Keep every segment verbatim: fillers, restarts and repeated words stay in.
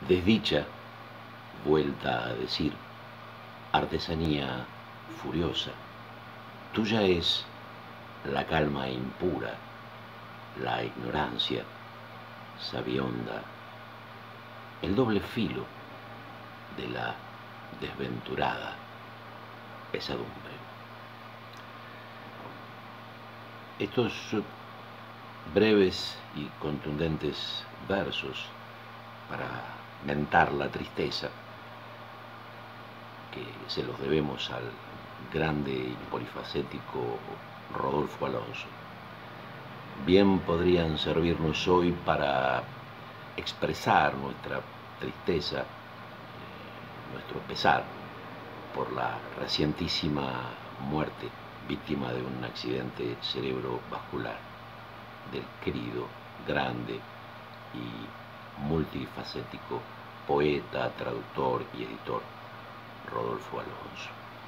Desdicha, vuelta a decir, artesanía furiosa, tuya es la calma impura, la ignorancia sabionda, el doble filo de la desventurada pesadumbre. Estos breves y contundentes versos para mentar la tristeza, que se los debemos al grande y polifacético Rodolfo Alonso, bien podrían servirnos hoy para expresar nuestra tristeza, eh, nuestro pesar por la recientísima muerte, víctima de un accidente cerebrovascular, del querido, grande y multifacético poeta, traductor y editor Rodolfo Alonso.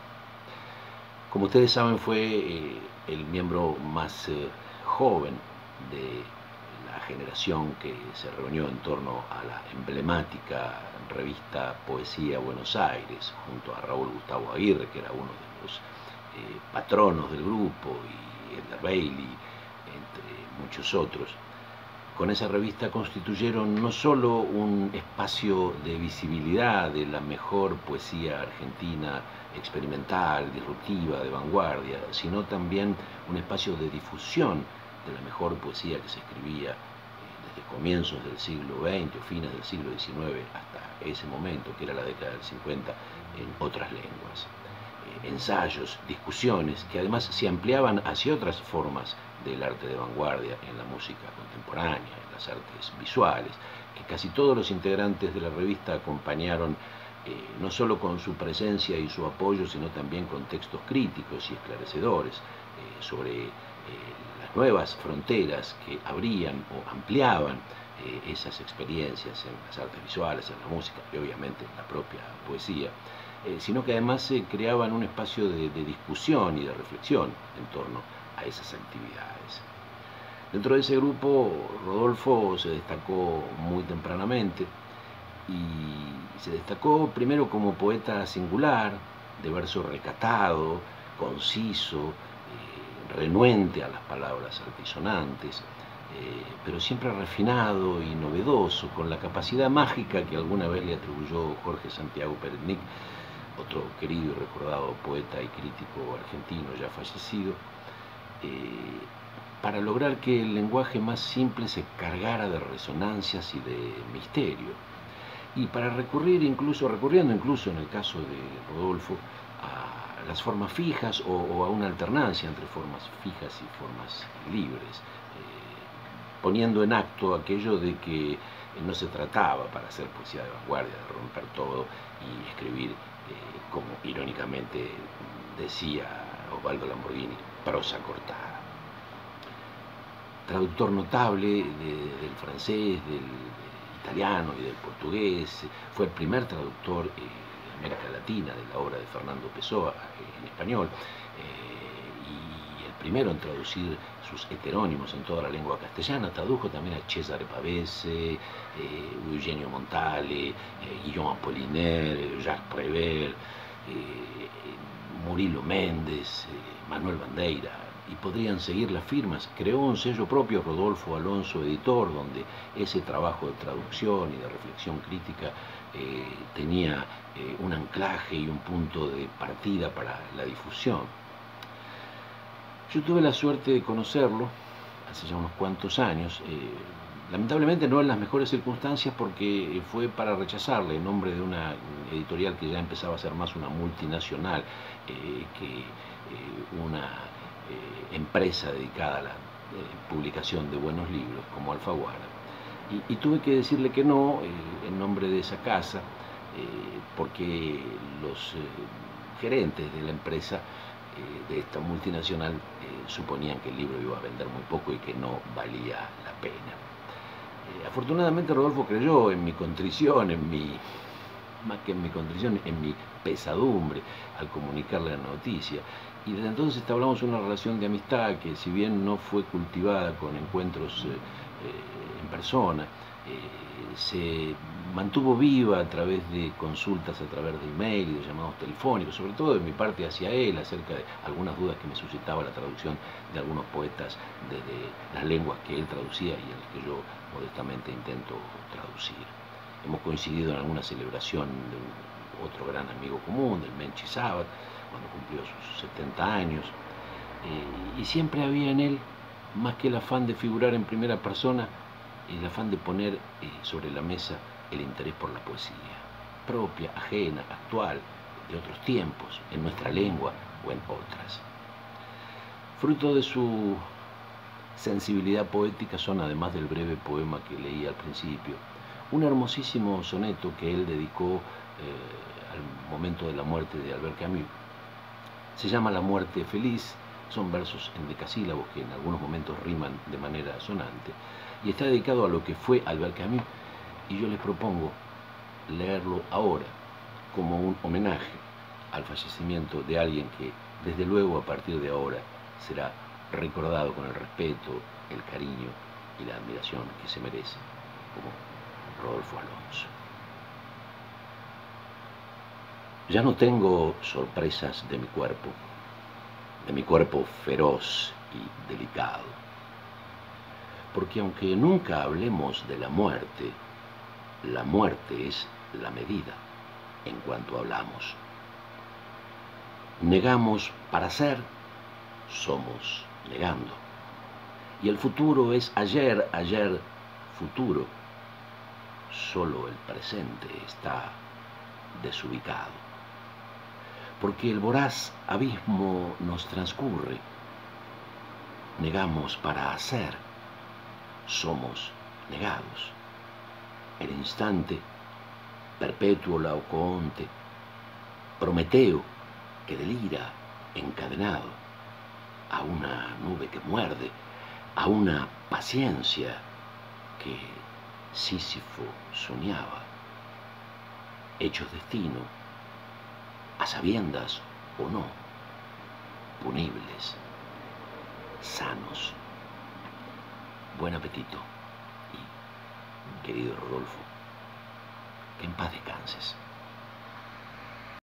Como ustedes saben, fue eh, el miembro más eh, joven de la generación que se reunió en torno a la emblemática revista Poesía Buenos Aires, junto a Raúl Gustavo Aguirre, que era uno de los eh, patronos del grupo, y Edgar Bailey, entre muchos otros. Con esa revista constituyeron no solo un espacio de visibilidad de la mejor poesía argentina experimental, disruptiva, de vanguardia, sino también un espacio de difusión de la mejor poesía que se escribía eh, desde comienzos del siglo veinte o fines del siglo diecinueve hasta ese momento, que era la década del cincuenta, en otras lenguas. Eh, ensayos, discusiones, que además se ampliaban hacia otras formas del arte de vanguardia en la música contemporánea, en las artes visuales, que casi todos los integrantes de la revista acompañaron eh, no solo con su presencia y su apoyo, sino también con textos críticos y esclarecedores eh, sobre eh, las nuevas fronteras que abrían o ampliaban eh, esas experiencias en las artes visuales, en la música y obviamente en la propia poesía, eh, sino que además se creaban un espacio de, de discusión y de reflexión en torno a esas actividades. Dentro de ese grupo, Rodolfo se destacó muy tempranamente y se destacó primero como poeta singular, de verso recatado, conciso, eh, renuente a las palabras altisonantes, eh, pero siempre refinado y novedoso, con la capacidad mágica que alguna vez le atribuyó Jorge Santiago Peretnik, otro querido y recordado poeta y crítico argentino ya fallecido, Eh, para lograr que el lenguaje más simple se cargara de resonancias y de misterio, y para recurrir incluso, recurriendo incluso en el caso de Rodolfo, a las formas fijas o, o a una alternancia entre formas fijas y formas libres, eh, poniendo en acto aquello de que no se trataba, para hacer poesía de vanguardia, de romper todo y escribir, eh, como irónicamente decía Osvaldo Lamborghini, prosa cortada. Traductor notable de, del francés, del italiano y del portugués, fue el primer traductor eh, de América Latina de la obra de Fernando Pessoa eh, en español, eh, y el primero en traducir sus heterónimos en toda la lengua castellana. Tradujo también a Cesare Pavese, eh, Eugenio Montale, eh, Guillaume Apollinaire, Jacques Prévert, eh, Murilo Méndez, eh, Manuel Bandeira, y podrían seguir las firmas. Creó un sello propio, Rodolfo Alonso Editor, donde ese trabajo de traducción y de reflexión crítica eh, tenía eh, un anclaje y un punto de partida para la difusión. Yo tuve la suerte de conocerlo hace ya unos cuantos años, eh, lamentablemente no en las mejores circunstancias, porque fue para rechazarle en nombre de una editorial que ya empezaba a ser más una multinacional eh, que eh, una eh, empresa dedicada a la eh, publicación de buenos libros como Alfaguara. Y, y tuve que decirle que no eh, en nombre de esa casa, eh, porque los eh, gerentes de la empresa eh, de esta multinacional eh, suponían que el libro iba a vender muy poco y que no valía la pena. Eh, afortunadamente Rodolfo creyó en mi contrición, en mi, más que en mi contrición, en mi pesadumbre al comunicarle la noticia. Y desde entonces entablamos una relación de amistad que, si bien no fue cultivada con encuentros eh, eh, en persona, eh, se mantuvo viva a través de consultas, a través de email y de llamados telefónicos, sobre todo de mi parte hacia él, acerca de algunas dudas que me suscitaba la traducción de algunos poetas desde las lenguas que él traducía y en las que yo modestamente intento traducir. Hemos coincidido en alguna celebración de un, otro gran amigo común, del Menchi Sabat, cuando cumplió sus setenta años, eh, y siempre había en él, más que el afán de figurar en primera persona, el afán de poner eh, sobre la mesa el interés por la poesía, propia, ajena, actual, de otros tiempos, en nuestra lengua o en otras. Fruto de su sensibilidad poética son, además del breve poema que leí al principio, un hermosísimo soneto que él dedicó eh, al momento de la muerte de Albert Camus. Se llama La muerte feliz, son versos en decasílabos que en algunos momentos riman de manera sonante, y está dedicado a lo que fue Albert Camus, y yo les propongo leerlo ahora como un homenaje al fallecimiento de alguien que, desde luego, a partir de ahora será recordado con el respeto, el cariño y la admiración que se merece, como Rodolfo Alonso. Ya no tengo sorpresas de mi cuerpo, de mi cuerpo feroz y delicado, porque aunque nunca hablemos de la muerte, la muerte es la medida en cuanto hablamos. Negamos para ser, somos negando. Y el futuro es ayer, ayer, futuro. Solo el presente está desubicado. Porque el voraz abismo nos transcurre. Negamos para hacer, somos negados. El instante, perpetuo Laocoonte, Prometeo que delira encadenado a una nube que muerde, a una paciencia que Sísifo soñaba, hechos destino, a sabiendas o no, punibles, sanos. Buen apetito y, querido Rodolfo, que en paz descanses.